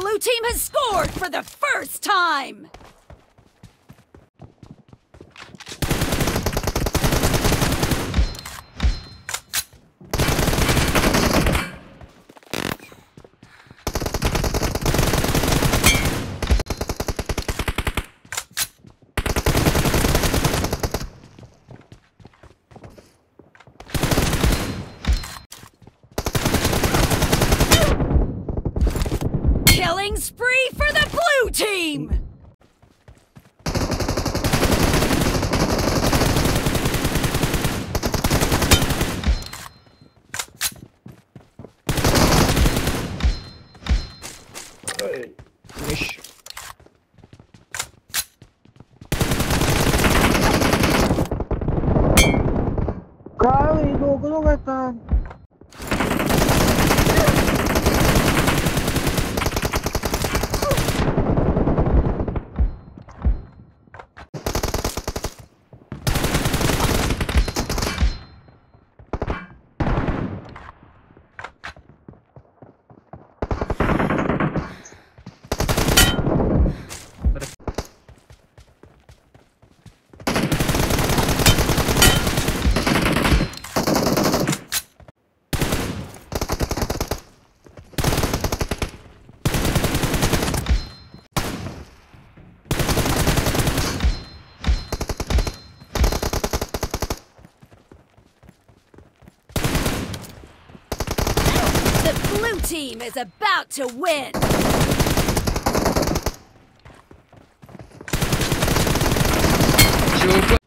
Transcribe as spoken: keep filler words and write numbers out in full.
blue team has scored for the first time! Killing spree for the blue team! Hey, finish. Kali, dogo kata. The blue team is about to win! Jogo